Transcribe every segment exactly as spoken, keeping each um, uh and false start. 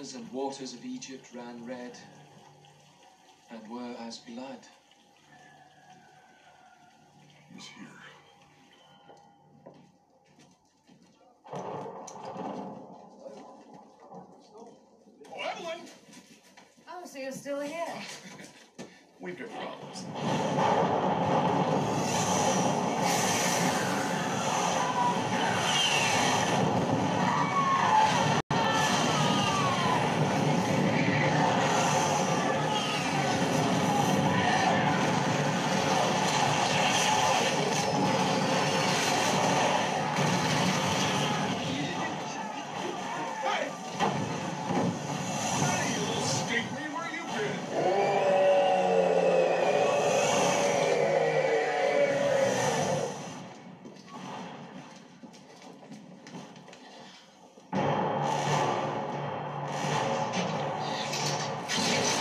rivers and waters of Egypt ran red and were as blood. He's here. Oh, Evelyn! Oh, so you're still here? We've got problems.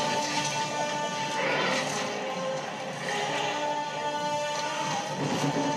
Thank you.